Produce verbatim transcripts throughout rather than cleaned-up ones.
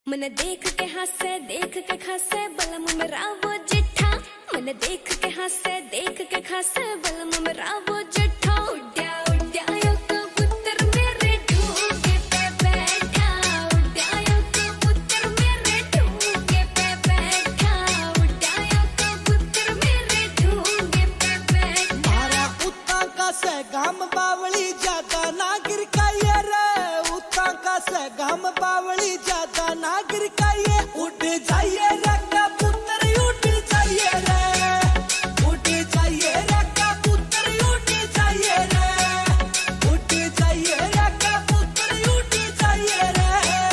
मन देख के हंसे देख के खासे बलम मेरा वो जिठा। मन देख के हंसे देख के खासे बलम मेरा वो जिठा। उड्या उड्या यो कबूतर मेरे ढूंढे पे बैठा। उड्या यो कबूतर मेरे ढूंढे पे बैठा। उड्या यो कबूतर मेरे ढूंढे पे बैठा। मारा उता का से गाम बावली ज्यादा ना गिर का ये रे। उता का से गाम बावली ज्यादा ना गिर का ये। उड़ जाइए रे कबूतर उड़ जाइए रे। उड़ जाइए रे कबूतर उड़ जाइए रे। उड़ जाइए रे कबूतर उड़ जाइए रे।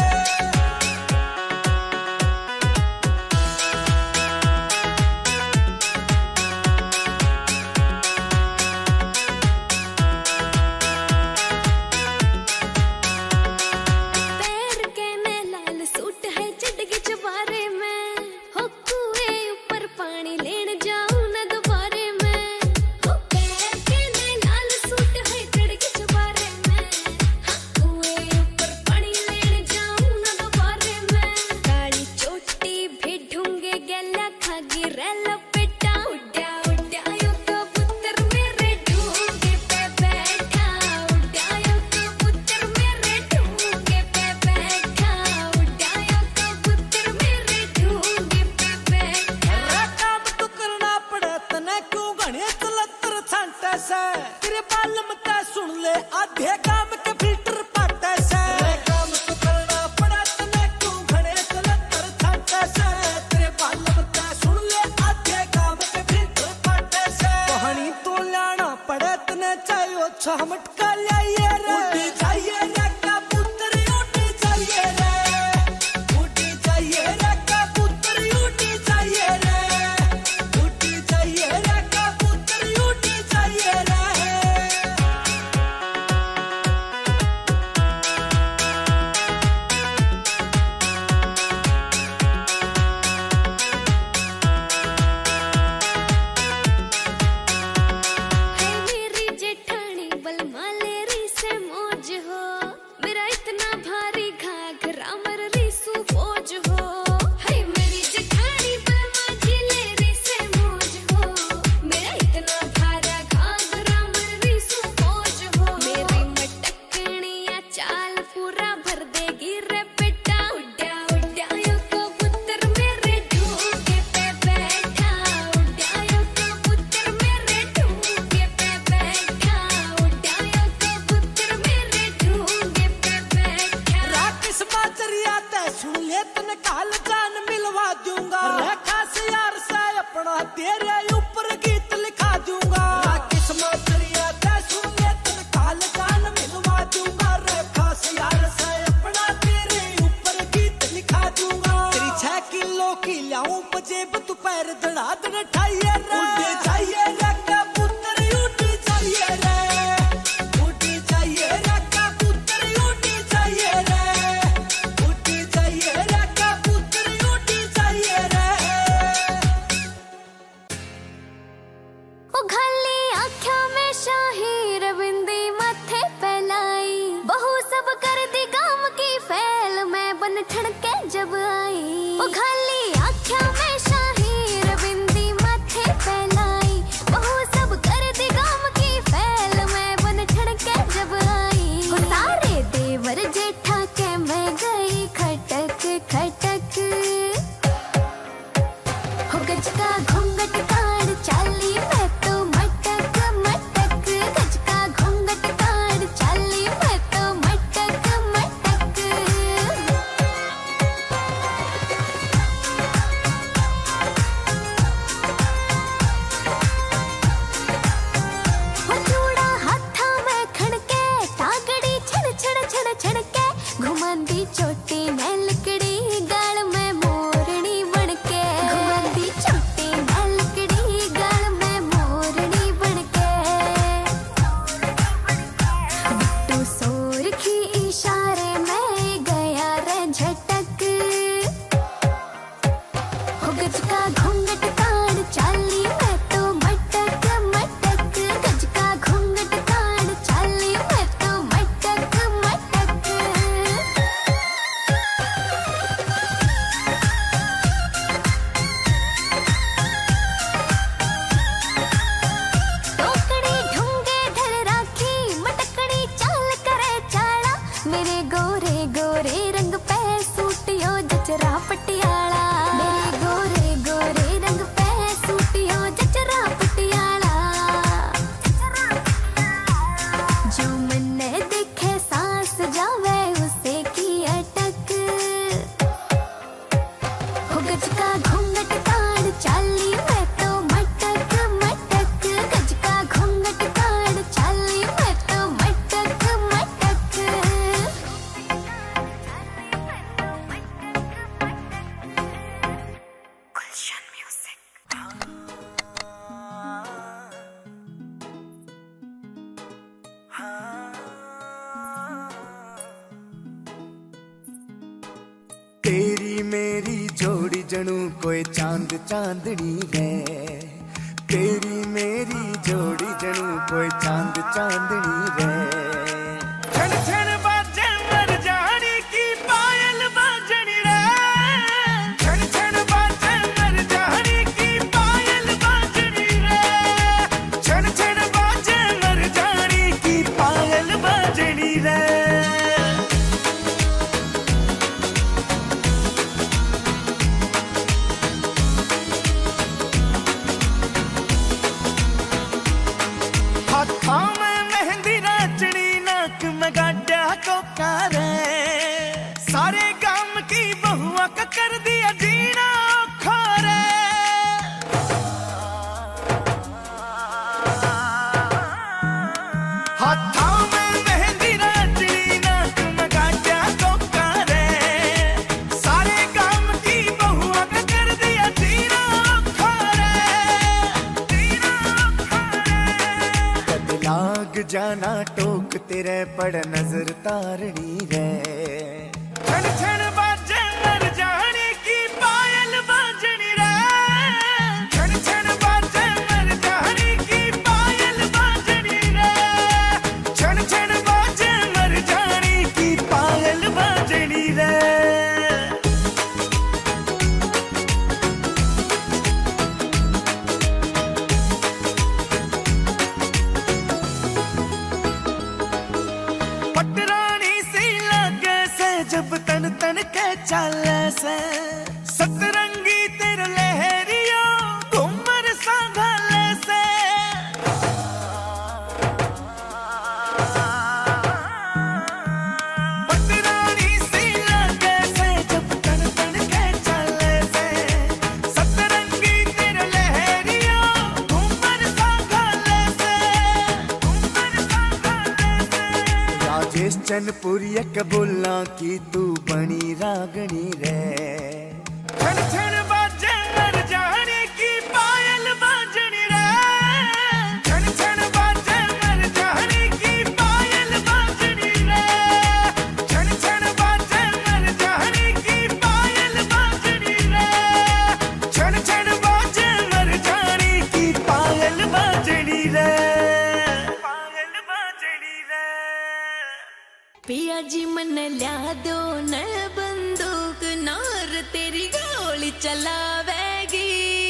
पैर के ने लाल सूट है चटके चुबारे में। हो कुएं ऊपर पानी लेने जाऊं न दोबारे में। हो पैर के ने लाल सूट है चटके चुबारे में। हाँ कुएं ऊपर पानी लेने जाऊं न दोबारे में। काली चोटी भी ढूंढे गला खागी रेला पेटा। उड्या उड्या यो कबूतर मेरे ढूंढे पे बैठा। उड्या यो कबूतर मेरे ढूंढे पे बैठा। उड्या यो कबूतर मेरे ढूंढे पे बैठा। रे काम तो करना पड़े तने क्यों घने चलतर छांटे से। तेरे बालम ता सुन ले आधे काम के फिल्टर पाटे से। रे काम तो करना पड़े तने क्यों घने चलतर छांटे से। तेरे बालम ता सुन ले आधे काम के फिल्टर पाटे से। कहानी तो लाना पड़े तने चाहिए छह मटका लाइए रे। उड़ जाइए रे कबूतर उड़ जाइए रे। उड़ जाइए रे कबूतर उड़ जाइए रे। उड़ जाइए रे कबूतर उड़ जाइए रे। है मेरी जेठानी बलमा ले री से मौज हो। मेरा इतना भारी घाघरा मर री सु फौज हो। है मेरी जेठानी बलमा जी ले री से मौज हो। मेरा इतना भारा घाघरा मर री सु फौज हो। मेरी मटकनिया चाल पूरा भर देगी रे बेटा। उड्या उड्या यो कबूतर मेरे ढूंढे पे बैठा। उड्या यो कबूतर मेरे ढूंढे पे बैठा। उड्या यो कबूतर मेरे ढूंढे पे बैठा। राकेश बाजरिया ते सुन ले तने काल जान मिलवा दूंगा। रे खास यार से अपना तेरे ऊपर गीत लिखा दूंगा। राकेश बाजरिया ते सुन ले तने काल जान मिलवा दूंगा। रे खास यार से अपना तेरे ऊपर गीत लिखा दूंगा। तेरी छह किलो की लाऊं पजेब तू पैर धड़ा धड़ ठाइए रे। उड़ जाइए रे कबूतर उड़ जाइए रे। उड़ जाइए रे कबूतर उड़ जाइए रे। उड़ जाइए रे कबूतर उड़ जाइए रे। ओ घली आँखों में शाही रविंदी माथे पे लाई। बहू सब कर दी गाम की फैल मैं बन ठणके जब आई। ओ घली आँखों में शाही रविंदी माथे पे लाई। बहू सब कर दी गाम की फैल मैं बन ठणके जब आई। ओ सारे देवर जेठा के मैं गई खटक खटक। हो गज का घूंघट काढ़ चाली मैं तो मटक मटक। गज का घूंघट काढ़ चाली मैं तो मटक मटक। हो चूड़ा हाथा में खड़के टागड़ी छड़ छड़ छड़ छड़के। घुमांदी चोटी मैं लकड़ी गाल में मोरनी बनके। घुमांदी चोटी मैं लकड़ी गाल में मोरनी बनके। बिट्टू सोर की इशारे में गया रे झटक। हो गज का घूंघट काढ़ चाली मैं तो मटक मटक। गज का घूंघट काढ़ चाली मैं तो मटक मटक। मेरी जोड़ी जणू कोई चांद चांदनी रे, तेरी मेरी जोड़ी जणू कोई चांद चांदनी रे। छन छन बाजे मर जानी की पायल बाजनी रे, छन छन बाजे मर जानी की पायल बाजनी रे, छन छन बाजे मर जानी की पायल बाजनी रे। हाथों में मेहंदी नाचनी, नाक में गाड़ा कोका रे, सारे गांव की बहुआ का कर दिया जीना खोरे। हाथों में मेहंदी नाचनी, नाक में गाड़ा कोका रे, सारे गांव की बहुआ का कर दिया जीना खोरे, जीना खोरे। लाग जाना टोक तेरे पड़ नजर तारनी रे, छन छन बाजे मर जाने की पायल बाजनी रे, छन छन बाजे मर जाने की पायल बाजनी रे, छन छन बाजे मर जाने की पायल बाजनी रे। पटरानी सी लागे से जब तन तन के चाले से, सतरंगी तेरे लहरियो घूमर सांघाले से। पटरानी सी लागे से जब तन तन के चाले से, सतरंगी तेरे लहरियो घूमर सांघाले से, घूमर सांघाले से। राजेश चनपुरी कबूला की तू बनी रागनी रे, छन छन बाजे मर जाने की पायल बाजनी रे, छन छन बाजे मर जाने की पायल बाजनी रे, छन छन बाजे मर जाने की पायल बाजनी रे, छन छन बाजे मर जाने की पायल बाजनी रे, पायल बाजनी रे। पिया जी मन ल्या दो न बंदूक, नार तेरी गोली चलावेगी।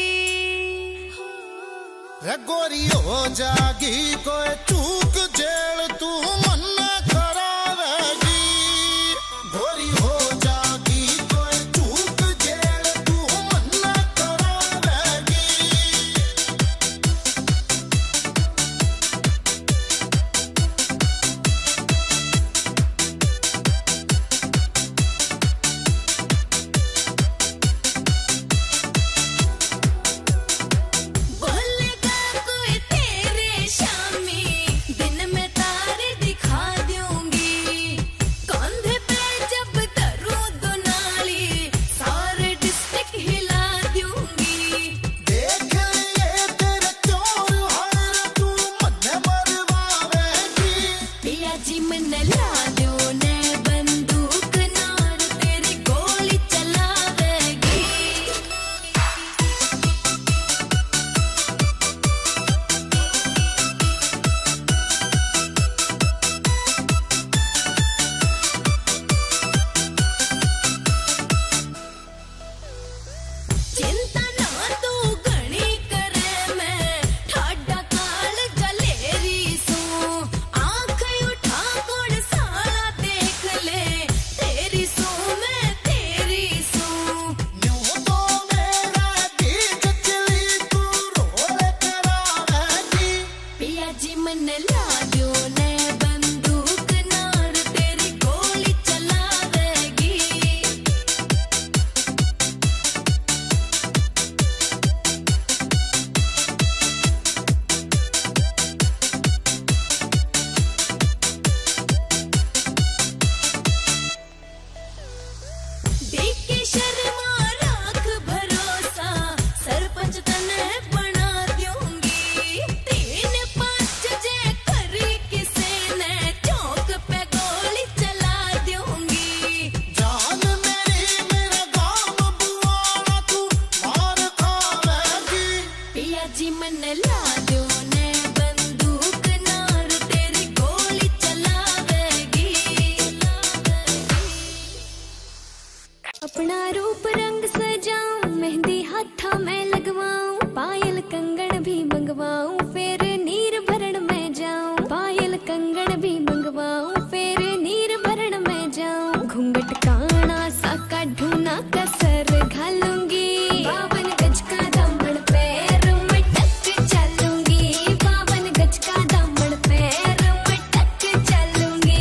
रे गोरी हो जागी कोई चूक जेल तू मन्ना करावेगी, गोरी हो जागी कोई चूक जेल तू मन्ना करावेगी। बोलेगा कोई तेरे शामी, दिन में तारे दिखा ला दो ने बंदूक नार तेरी गोली चलावेगी। अपना रूप रंग सजाऊं मेहंदी हाथा में लगवाऊं पायल कंगन भी मंगवाऊं फिर नीर भरण में जाऊं पायल कंगन भी मंगवाऊं फिर नीर भरण में जाऊं घूंघट काना सा काढूं कसर घालूंगी बावन गज का दामन पैर मटक चलूंगी बावन गज का दामन पैर मटक चलूंगी।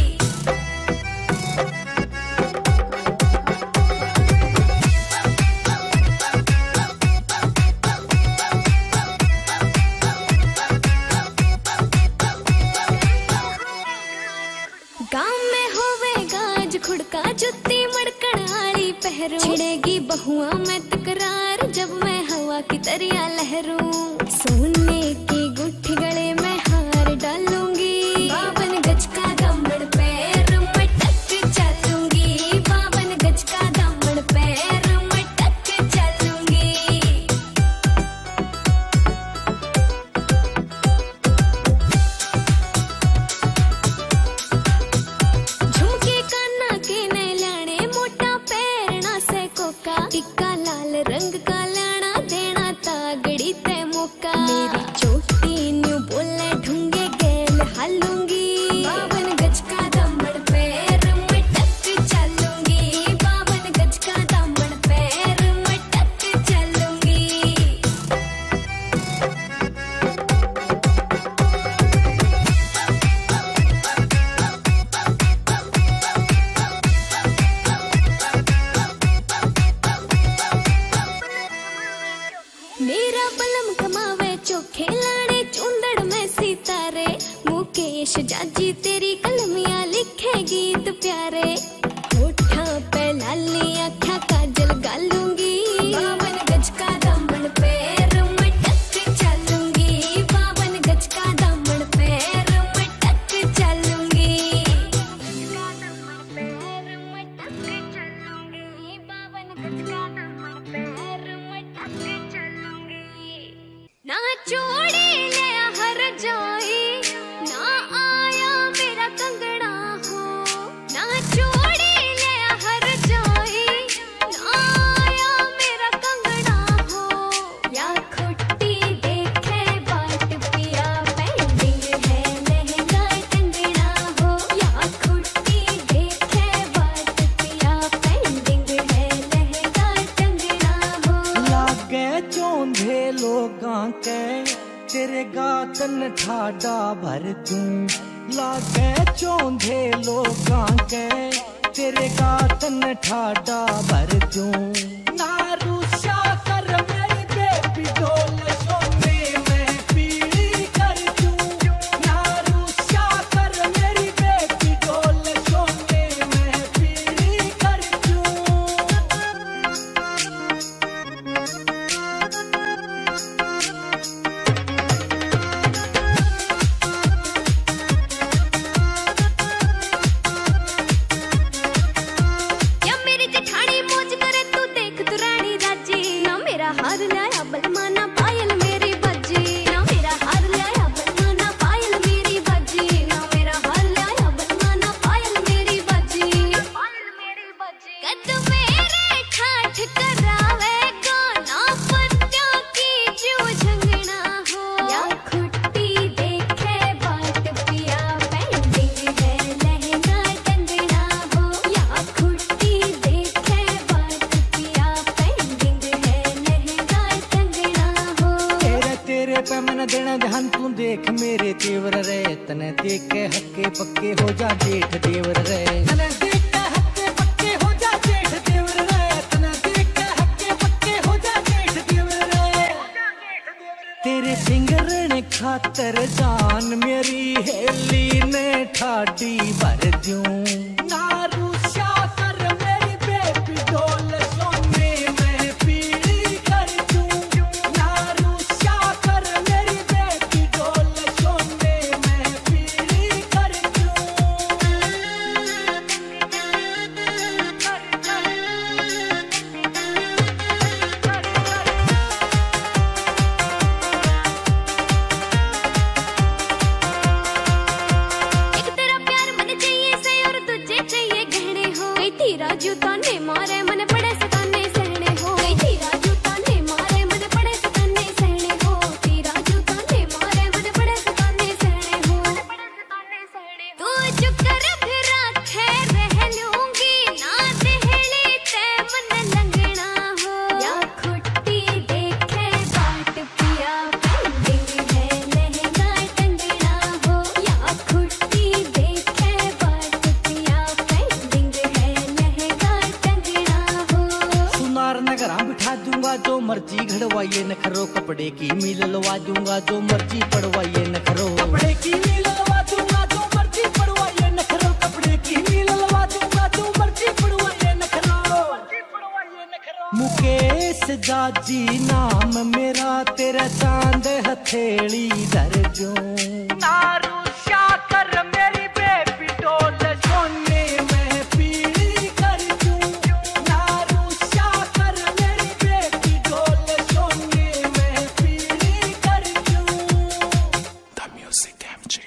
गाँव में होवेगा आज खुड़का जुत्ती मड़कन आली पहरू छिड़ेगी बहुआ में तकरार जब मैं हवा की तरिया लहरूं सोने की गुट्ठी गले में हार डालूंगी बावन गज का दामन पैर मटक चलूंगी बावन गज का दामन पैर मटक चलूंगी। झुमके काना के ने लाने मोटा पैरना से कोका टिक्का लाल रंग का लाना देना तागड़ी ते मौका मेरी चोटी न्यू बोले ढूंगे गेल हालूंगी बावन गज का दामन पैर मटक चलूंगी बावन गज का दामन पैर मटक चलूंगी। मेरा बलम कमावे चोखे लाने चुंदड़ में सितारे मुकेश जाजी तेरी कलमियां लिखे गीत प्यारे होठा पे लाली आँखा काजल गालूंगी बावन गज का दामन पैर मटक चलूंगी बावन गज का दामन पैर मटक चलूंगी बावन गज का दामन पैर मटक चलूंगी। ना चूड़ी ले हर जाई ना आया मेरा कंगना हो ना चूड़ी ले हर जाई ना आया मेरा कंगना हो या खुट्टी देखे बाट पिया पेंडिंग है लहंगा टंगना हो या खुट्टी देखे बाट पिया पेंडिंग है लहंगा टंगना हो। लागे चौंधे लोगां के तेरे गातन ठाडा भर दूं लागे चौंधे लोगां के तेरे गातन ठाडा भर दूं ना रूसा कर मेरी बेबी डोल सोने में पीली कर दूं ना रूसा कर मेरी बेबी डोल सोने में पीली कर दूं। या मेरी जेठानी मौज करे तू देख तू रानी राजी ना मेरा हार लाया बलमाना पायल मेरी बाजी ना मेरा हार लाया बलमाना पायल मेरी बाजी ना मेरा हार लाया बलमाना पायल मेरी बाजी पायल मेरी बाजी कद मेरे ठाठ करावेगा ना पत्तियों की जो झंगना हो या खुट्टी देखे बाट पिया पेंडिंग है लहंगा टंगना हो या खुट्टी देखे बाट पिया पेंडिंग है लहंगा टंगना हो। तेरे तेरे पे मन देना ध्यान तू देख मेरे तेवर रे तने देख के हक्के पक्के हो जा जेठ देवर रे तने देख के हक्के पक्के हो जा जेठ देवर रे तने देख के हक्के पक्के हो जा जेठ देवर रे तेरे फिंगर ने खातर जान मेरी हेली ने ठाडी भर दूं ना रूसा कर मेरी बेबी डोल सोने में पीली कर दूं ना रूसा कर मेरी बेबी डोल सोने में पीली कर दूं। घर बिठा दूंगा, जो मर्जी घड़वाइए नखरो, कपड़े की मिल लवा दूंगा, जो मर्जी पड़वाइए नखरो, कपड़े की मिल लवा दूंगा, जो मर्जी पड़वाइए नखरो, कपड़े की मिल लवा दूंगा, जो मर्जी पड़वाइए नखरो, मुकेश जाजी नाम मेरा, तेरा चांद हथेली धर दूं, नारू शाकर मेरी बेबी डोल सोने में पीली कर दूं, नारू शाकर मेरी बेबी डोल सोने में पीली कर दूं। The Music M G।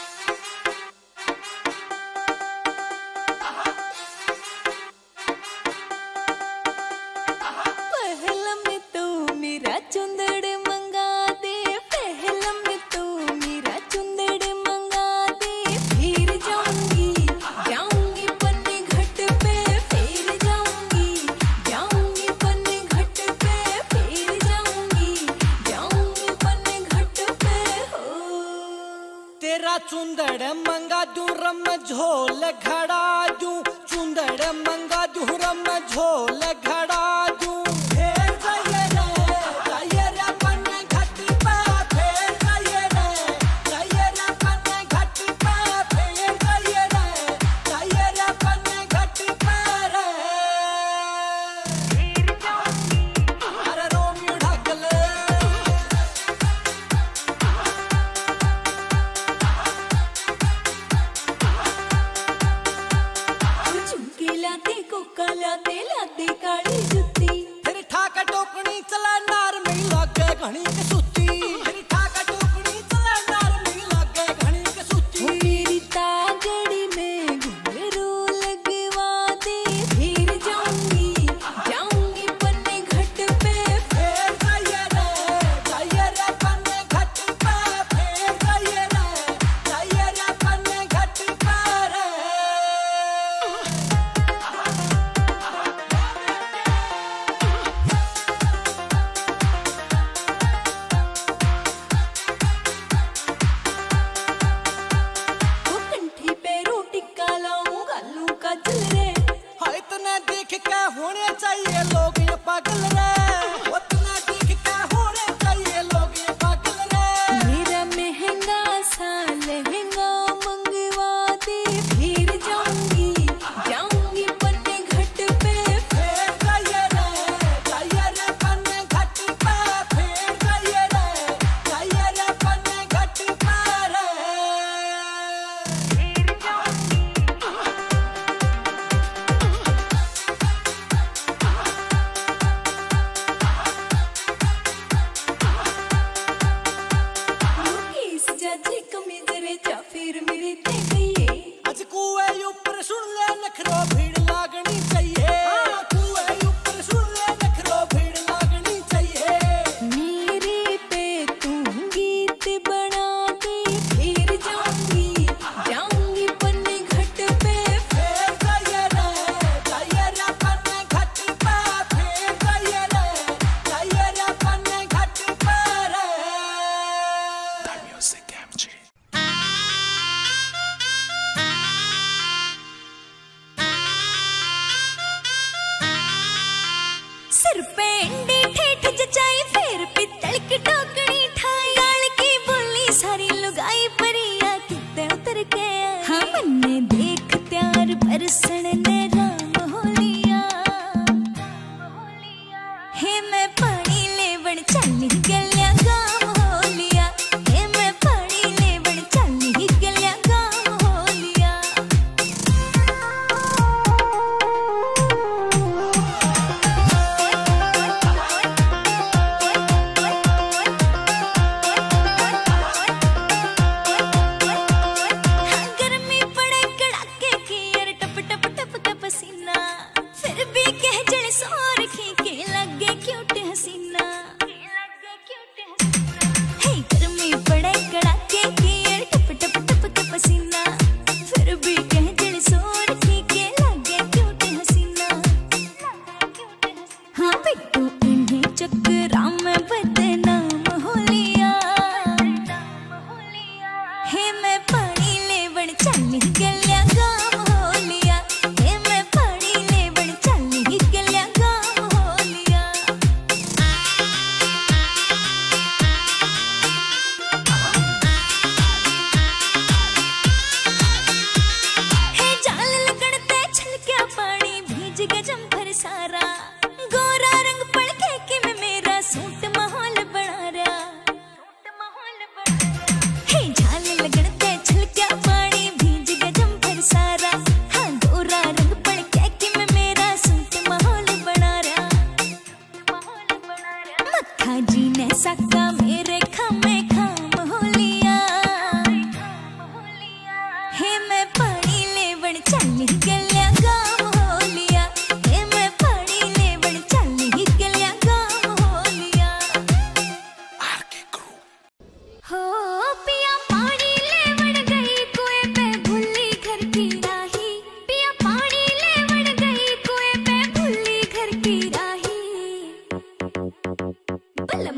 पहला में तो मेरा चुंदड़ मंगा दे, पहला में तो मेरा चुंदड़ मंगा दे, फिर जाऊंगी जाऊंगी पन्ने घाट पे, फिर जाऊंगी जाऊंगी पन्ने घाट पे, फिर जाऊंगी जाऊंगी पन्ने घाट पे हो। तेरा चुंदड़ मंगा दूं रम झोल घड़ा दूं, चुंदड़ मंगा दूं रम झोल घड़ा दूं, फेर जाइए रे जाइए रे पन्ने घाट पे, फेर जाइए रे जाइए रे पन्ने घाट पे, फेर जाइए रे जाइए रे पन्ने घाट पे रे, फिर जाऊंगी अरे रोमियो ढाकल। झुमके लाते कोका लाते लाते काली जुत्ती, फिर ठाका टोकनी चला नार में लागे घणी के सूती, फिर ठाका टोकनी चला नार में लागे घणी के सूती, मेरी तागड़ी में घुंघरू लगवा दे, फिर जाऊंगी जाऊंगी पन्ने घाट पे, फेर जाइए रे जाइए रे पन्ने घाट पे, फेर जाइए रे जाइए रे पन्ने घाट पे रे। वो कंठी पे रोटी का लाऊं गालू का जल रे, हाँ इतना देख के होने चाहिए लोग ये पागल रे, उतना देख के होने चाहिए लोग ये पागल रे। मेरा महंगा सा लहंगा मंगवा दे, फिर जाऊंगी जाऊंगी पन्ने घाट पे, फेर जाइए रे जाइए रे पन्ने घाट पे, फेर जाइए रे जाइए रे पन्ने घाट पे रे, फिर जाऊंगी मुकेश जाजी कमीज रे जा फिर मेरे ते गई, आज कुए ऊपर सुन ले नखरो भीड़ लागनी चाहिए, कुए ऊपर सुन ले नखरो भीड़ लागनी चाहिए, मेरे पे तू गीत बना दे, फिर जाऊंगी जाऊंगी पन्ने घाट पे, फेर जाइए रे जाइए रे पन्ने घाट पे, फेर जाइए रे जाइए रे पन्ने घाट पे रे। The Music M G। सिर पे अंडे ठेठ जचाई, फिर पित्तल की टोकरी ठाई, गाल की बोली सारी लुगाई परिया कितने उतर के आई, हाँ मन्ने देख त्यार बरसण ने राम हो लिया, हे मैं पानी लेवण चली गलिया गाम हो लिया, हे मैं पानी लेवण चली गलिया गाम हो लिया। हाँ, गर्मी पड़े कड़ाके की यार टप टप टप का पसीना, फिर भी कह जल सो रखी के लगे क्यूट हसीना, हे गर्मी पड़े कड़ाके की यार टप टप टप का पसीना, फिर भी कह जल सो रखी के लगे क्यूट हसीना। हाँ बिट्टू इन्हीं चक्करा में बदनाम हो लिया, हे मैं पानी लेवण चली गलिया गाम हो लिया, हे मैं पानी लेवण चली गलिया गाम हो लिया।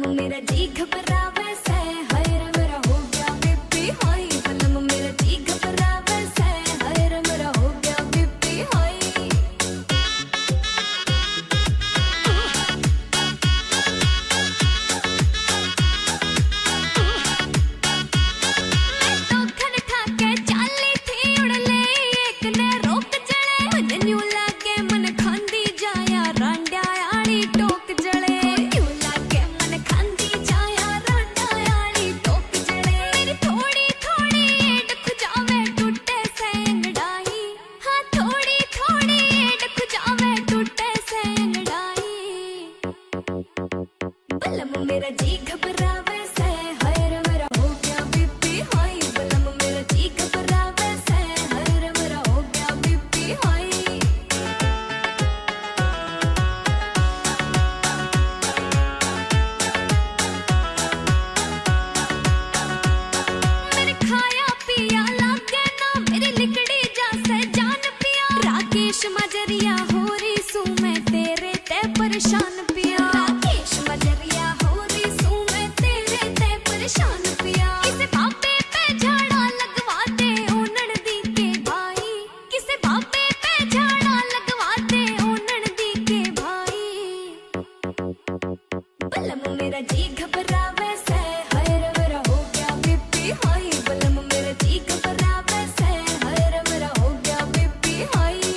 मेरा जी घबरावे से हाय रे मेरा हो गया बीपी हाई बलम मेरा जी घबरावे से हाय रे मेरा हो गया बीपी हाई मेरा जी घबरावे से हाय रे मेरा हो गया बीपी हाई बलम मेरा जी घबरावे से हाय रे मेरा हो गया बीपी हाई मैंने खाया पिया लागे ना मेरी लिकड़ी जा से जान पिया राकेश मजरिया हो रही सू मैं तेरे ते परेशान पिया राकेश मजरिया परेशान पिया किसे बाबे पे झाड़ा लगवा दे ओनड़ दी के भाई किसे बाबे पे झाड़ा लगवा दे ओनड़ दी के भाई बलम मेरा जी घबरावे से हाय रे मेरा हो गया बीपी हाई बलम मेरा जी घबरावे से हाय रे मेरा हो गया बीपी हाई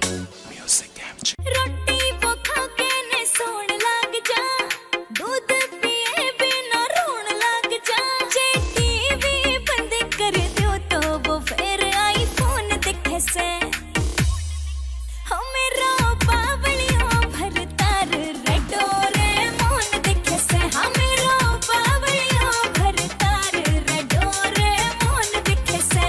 रोटी वो खा के ने सोन लग जा दूध पिए बिना रोन लग जा जे टीवी बंद कर दो तो वो फिर आईफोन दिखे से हो मेरा बावलियों भर तार रेडो रे मोन दिखे से हो मेरा बावलियों भर तार रेडो रे मोन दिखे से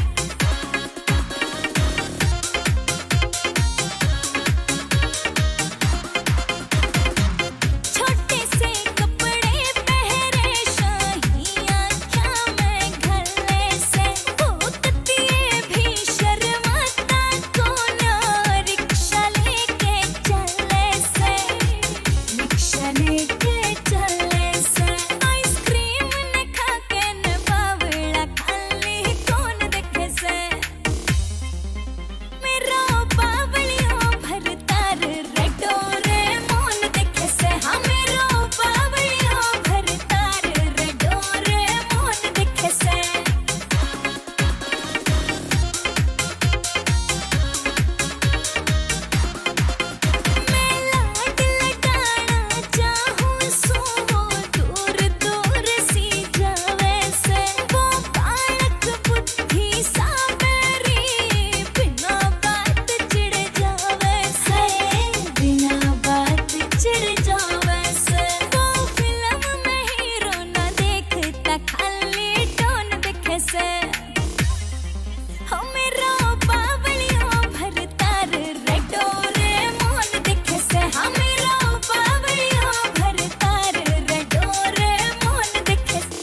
छोटे से कपड़े पहरे शाहियां क्या मैं घले से वो कतिए भी शर्माता कौन रिक्शा लेके चले से रिक्शा लेके चले से आइसक्रीम ने खा के न बावड़ा खाली कौन देखे से मेरा बावलियों भर तार रेडो रे मोन देखे से हाँ मेरा बावलियों भर तार रेडो रे मोन देखे से मैं लाड लटाना चाहूँ सो वो दूर दूर सी जावे से वो बालक बुद्धि सा मेरी बिना बात चिढ़ जावे से बिना बात चिढ़ जावे से वो फिल्म में हीरो ना देखता खाली टोन दिखे से हो मेरा बावलियों भर तार रेडो रे मोन दिखे से हो मेरा बावलियों भर तार रेडो रे मोन दिखे से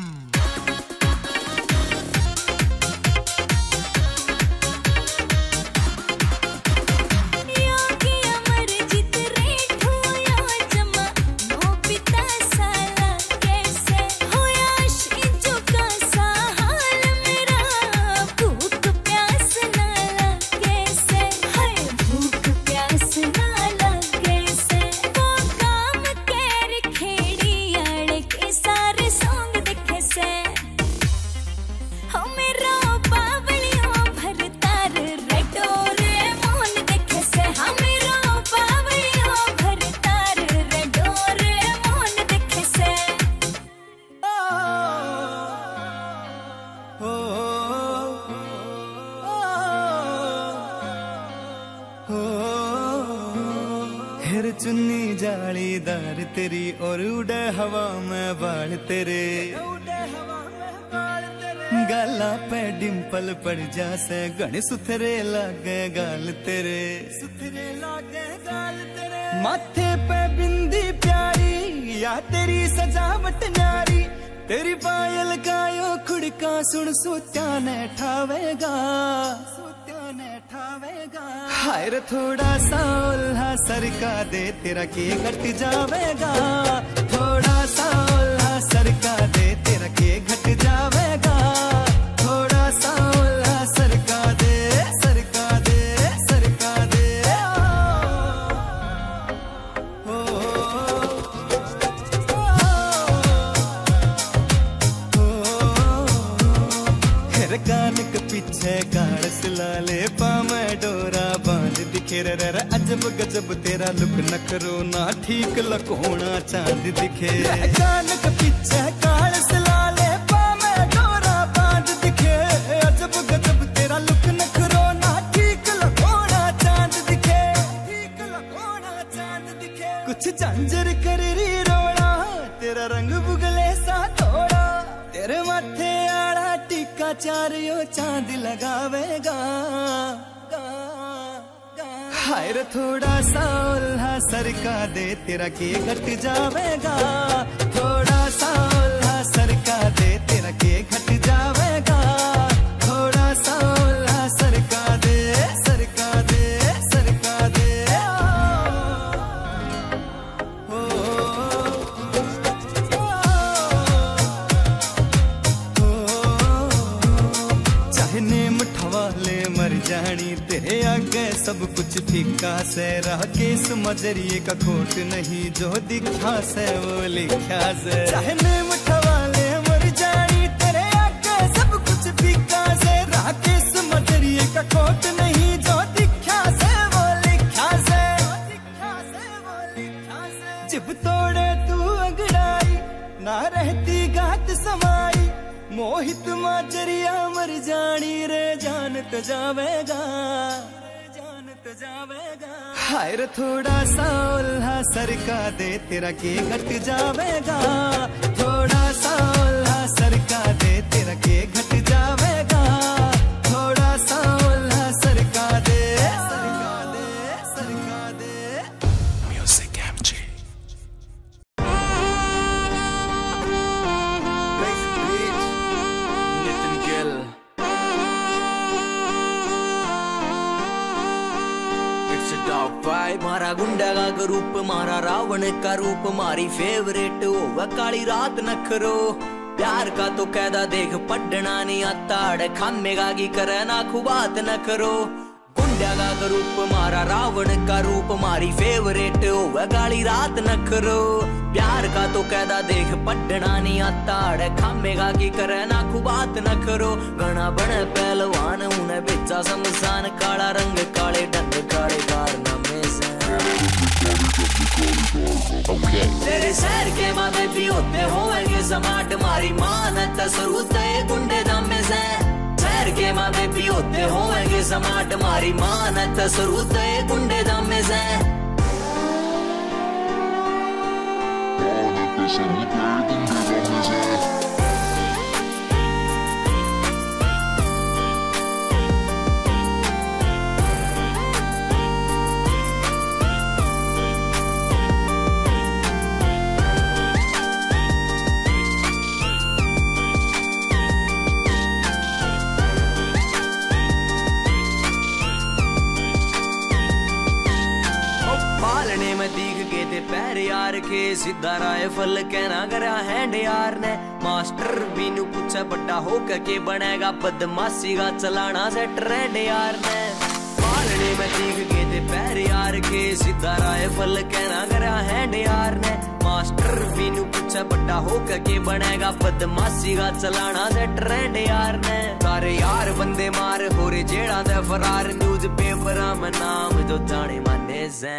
योगी अमर जित रेठो या जमा नोबिता साला कैसे होया शिजु का सा हाल मेरा भूख प्यास ना लगे से हाय भूख प्यास ना लगे से वो काम केर खेड़ी आड़े के सारे सॉन्ग दिखे से हो मेरा बावलियों भर तार रेडो रे मोन दिखे से हो मेरा बावलियों भर तार रेडो रे मोन दिखे से हो हो हेर चुन्नी जालीदार तेरी और उड़े हवा में बाल तेरे गाला पे डिंपल पड़ जा से गण सुथरे लागे गाल तेरे सुथरे लागे गाल तेरे माथे पे बिंदी प्यारी या तेरी सजावट न्यारी तेरी पायल गायो खुड़का सुन सोत्या ने ठावेगा सोत्या ने ठावेगा हाय रे थोड़ा सा उल्हा सरका दे तेरा के घट जावेगा, थोड़ा सा उल्हा सरका दे तेरा के घट जावेगा, थोड़ा सा उल्हा सरका दे सरका दे सरका दे ओ, ओ, हेर कान के पीछे गाड़स लाले पामे डोरा बांध दिखे रे रे अजब गजब तेरा लुक नखरो ना ठीक लकोना चांद दिखे। कान के पीछे गाड़स लाले पामे डोरा बांध दिखे, अजब गजब तेरा लुक नखरो ना ठीक लकोना चांद दिखे, ठीक लकोना चांद दिखे। कुछ झांझर कर री रोड़ा तेरा रंग बुगले सा थोड़ा, तेरे माथे आड़ा टीका चारियो चांद लगावेगा। हाय रे थोड़ा सा उल्हा सरका दे तेरा के घट जावेगा, थोड़ा सा उल्हा सरका दे तेरा के घट जावेगा, थोड़ा सा उल्हा सरका दे सरका दे सरका दे ओ, ओ, चाहने मठवा ले मर जानी तेरे आगे सब कुछ फीका से, रह के इस मजरिए का खोट नहीं जो दिखा से वो लिखा से। चाहने मठवाले मर जानी तेरे आगे सब कुछ फीका से, रह के इस मजरिए का खोट नहीं जो दिखा से वो लिखा से, दिखा से वो लिखा से। जब तोड़े तू अंगड़ाई ना रहती गात समाई, मोहित माजरिया मर जानी रे जान तो जावेगा जान तो जावेगा। हाय रे थोड़ा सा उल्हा सरका दे तेरा के घट जावेगा, थोड़ा सा उल्हा सरका दे तेरा के घट जावेगा, थोड़ा सा उल्हा सरका दे सरका दे सरका दे। म्यूजिक एमजी मारा गुंडा का रूप मारा रावण का रूप, मारी फेवरेट होगा काली रात नखरो। प्यार का तो कैदा देख पढ़ना नहीं आता, अड़ खामेगा की करे ना खुबात न करो। गुंडा का रूप मारा रावण का रूप, मारी फेवरेट होगा काली रात नखरो। प्यार का तो कैदा देख पढ़ना नहीं आता, अड़ खामेगा की करे ना खुबात न करो। घना बने पहलवान उन्हें बेचा शमशान, काला रंग काले डंड काले कारनामे Okay. तेरे शहर के मामे भी होते होंगे समाट, मारी मानत सरूत गुंडे दमे से। शहर के मामे भी होते होंगे समाट, मारी मानत सरूत गुंडे दमे से। पैर यार के सीधा राइफल कहना करा हैंड यार ने, मास्टर बीनू पूछा बड़ा हो के बनेगा बदमाशी का चलाना से ट्रेंड यार ने। पालने में दिख गए थे पैर यार के सीधा राइफल कहना करा हैंड यार ने, मास्टर बीनू पूछा बड़ा हो के बनेगा बदमाशी का चलाना से ट्रेंड यार ने। सारे यार बंदे मार हो रे जेड़ा दे फरार, न्यूज पेपर में नाम जो जाने माने से।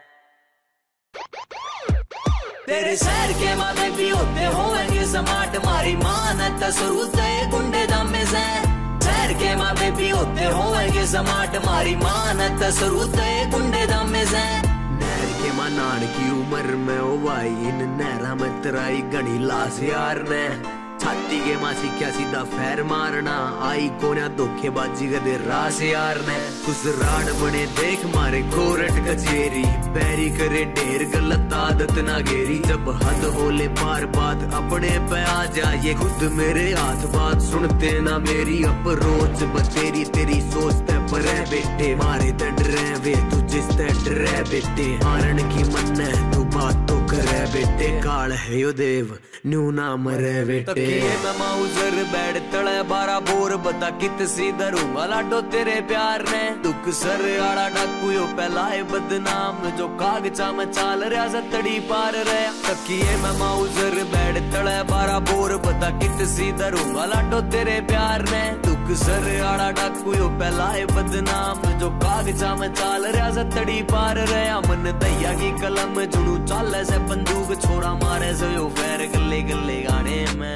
तेरे शहर के मामे भी होते होंगे समाट, मारी मानत सरूत गुंडे दमे से। शहर के मामे भी होते होंगे समाट, मारी मानत सरूत गुंडे दमे से। नहर के मनान की उम्र में ओ भाई इन नहरा में तराई गणी लाश यार ने। छाती के मां सीख्या सीधा फैर मारना आई कोन्या धोखेबाजी कदे रास यार ने कुछ राड बने देख मारे कोरट कचेरी पैरी करे ढेर गलत आदत ना घेरी जब हद होले पार बात अपने पे आ जाए खुद मेरे हाथ बात सुनते ना मेरी अप्रोच बतेरी तेरी सोचते पर है बेटे मारे दंड रहे वे तू जिस तंड रहे बेटे मारन की मन है तू बात तो करे बेटे काल है यो देव न्यू ना मरे बेटे मैं माउजर बैठ तले बारा बोर बता कित सी दरूंगा लाडो तेरे प्यार ने दुख सर आड़ा डाकू यो पहलाए बदनाम जो कागजा में चाल रहा सतड़ी पार रहा तकिए मैं माउजर बैठ तले बारा बोर बता कित सी दरूंगा लाडो तेरे प्यार ने दुख सर आड़ा डाकू यो पहलाए बदनाम जो कागजा में चाल रहा सतड़ी पार रहा मन दैया की कलम जुड़ू चाल से बंदूक छोरा मारे से यो पैर गले गले गाने में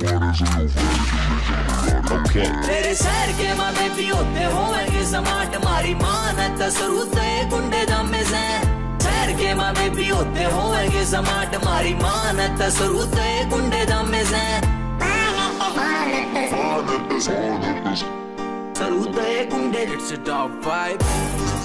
okay. तेरे शहर के माँ बेबी होते होंगे समाट मारी मान तसरूत गुंडे जामे से शहर के माँ बेबी होते होंगे समाट मारी मान तसरूत गुंडे जामे से सरूत गुंडे इट्स अ टॉप फाइव